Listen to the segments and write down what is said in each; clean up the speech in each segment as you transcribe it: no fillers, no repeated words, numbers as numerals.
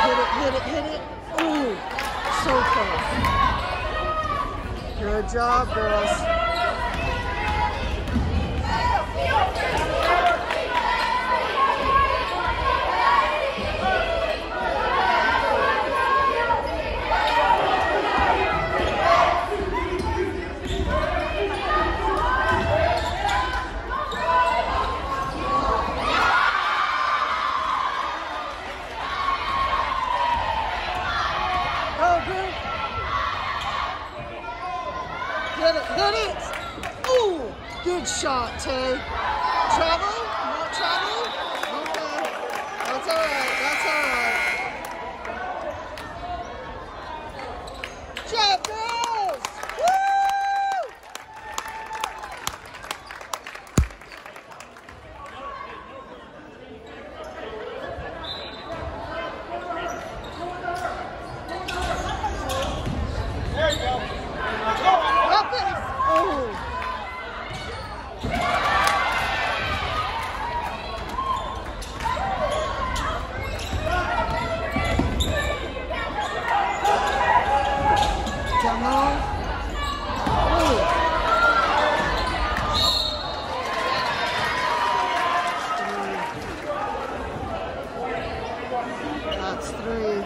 hit it, hit it. Ooh, so close. Good job, girls. Hit it, hit it! Ooh, good shot, Tay. Travel? Not travel? Okay. That's all right, that's all right. Job, girls! Woo! There you go. Up it! Oh! Come on. Oh! That's three.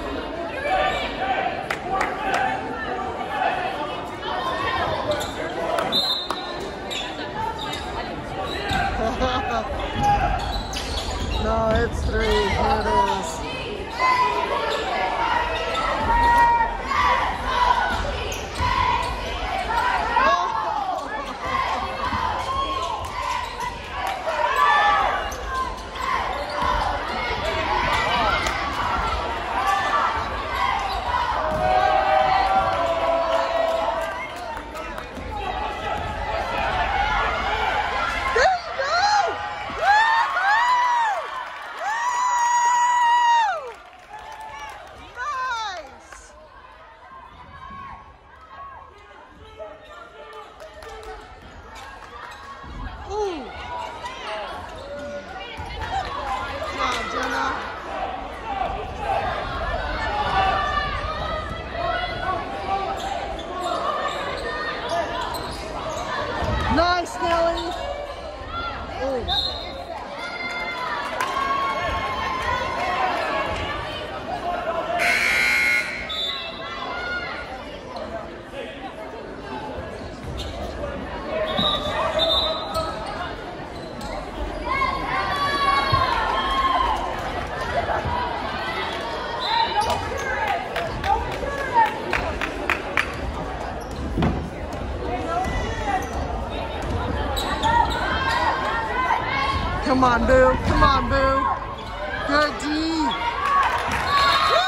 No, it's three. Here it is. Nice, Nelly. Oh. Come on, Boo. Come on, Boo. Good D. Woo!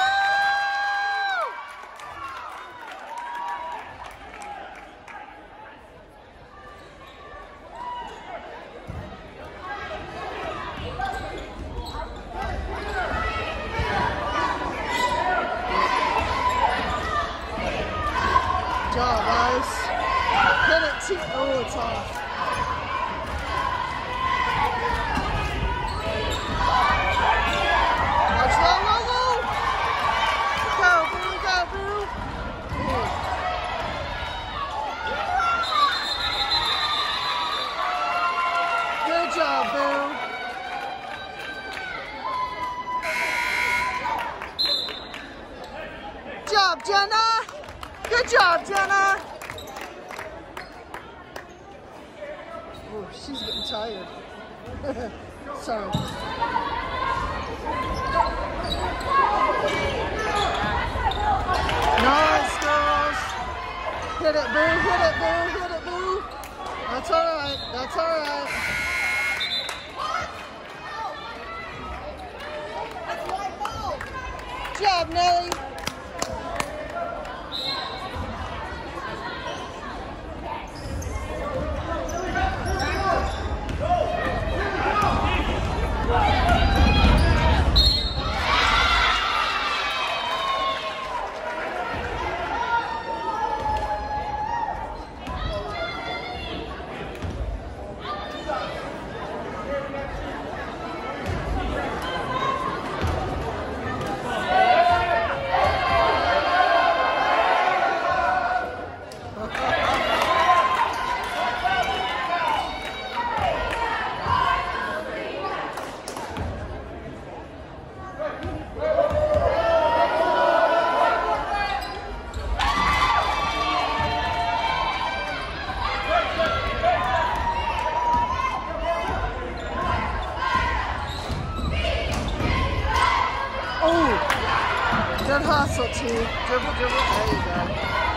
Good job, guys. Hit it, T. Oh, it's off. Good job, Boo. Good job, Jenna. Good job, Jenna. Oh, she's getting tired. Sorry. Nice, girls. Hit it, Boo. Hit it, Boo. Hit it, Boo. That's all right. That's all right. Good job, Nelly. Good hustle, T. Dribble, dribble. There you go.